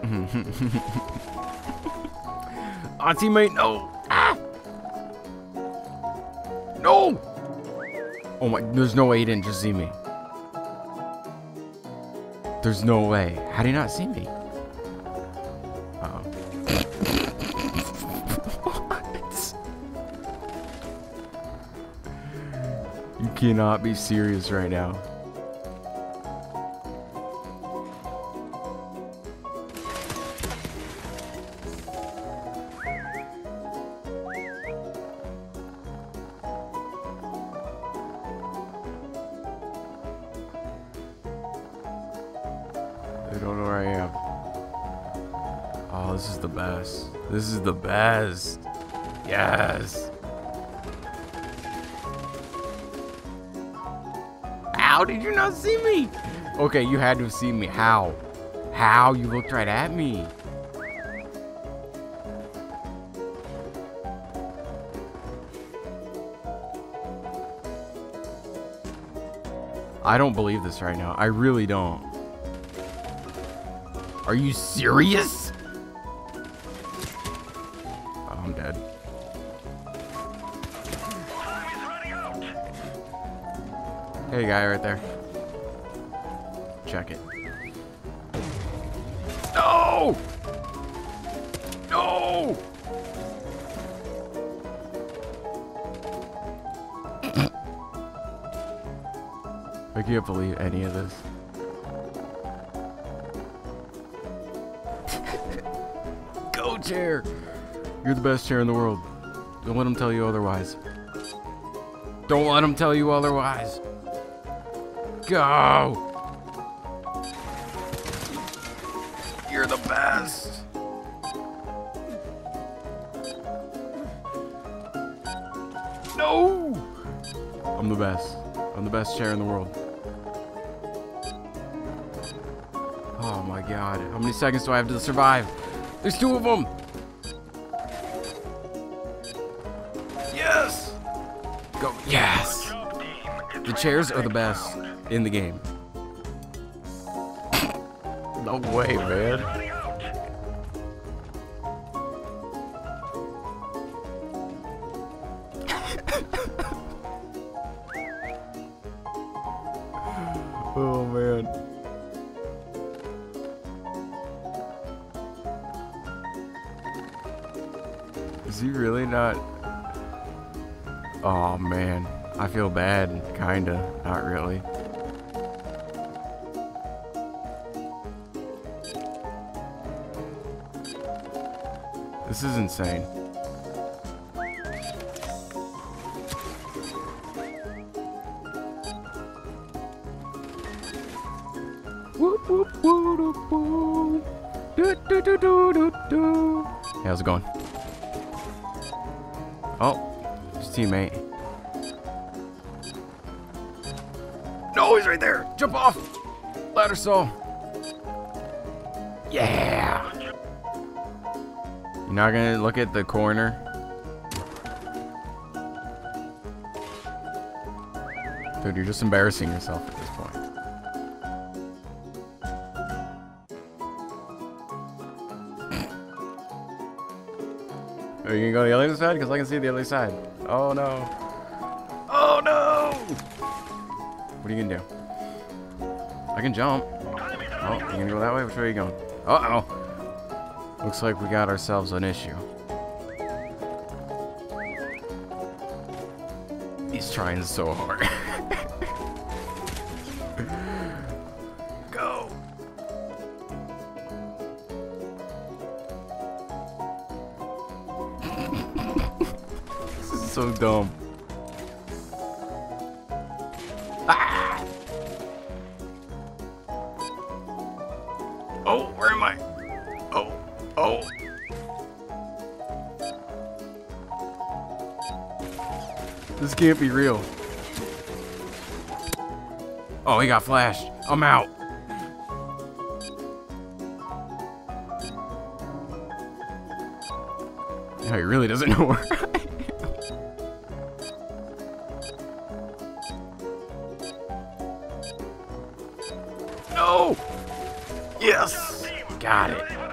Ah, teammate, no. Ah. No. Oh my, there's no way he didn't just see me. There's no way. How do you not see me? Uh-oh. What? You cannot be serious right now. They don't know where I am. Oh, this is the best. This is the best. Yes. How did you not see me? Okay, you had to have seen me. How? How? You looked right at me. I don't believe this right now. I really don't. Are you serious? Oh, I'm dead. Hey, guy right there. Check it. No! No! I can't believe any of this. Go, chair! You're the best chair in the world. Don't let him tell you otherwise. Don't let him tell you otherwise. Go! You're the best! No! I'm the best. I'm the best chair in the world. Oh my god. How many seconds do I have to survive? There's two of them! Yes! Go. Yes! The chairs are the best in the game. No way, man. Oh, man. Is he really not? Oh, man. I feel bad, kinda. Not really. This is insane. Whoop, whoop, whoop, whoop, whoop. Do, do, do, do, do, do. Hey, how's it going? Oh, his teammate. No, he's right there. Jump off. Ladder saw. Yeah. You're not gonna look at the corner? Dude, you're just embarrassing yourself at this point. Are you gonna go to the other side? Because I can see the other side. Oh no. Oh no! What are you gonna do? I can jump. Oh, you gonna go that way? Which way are you going? Uh-oh. Looks like we got ourselves an issue. He's trying so hard. Go! This is so dumb. Ah! Oh, where am I? Oh, oh. This can't be real. Oh, he got flashed. I'm out. No, he really doesn't know where I am. No! Yes! Got it.